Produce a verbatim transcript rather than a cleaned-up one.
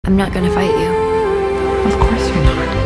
I'm not gonna fight you. Of course you're not.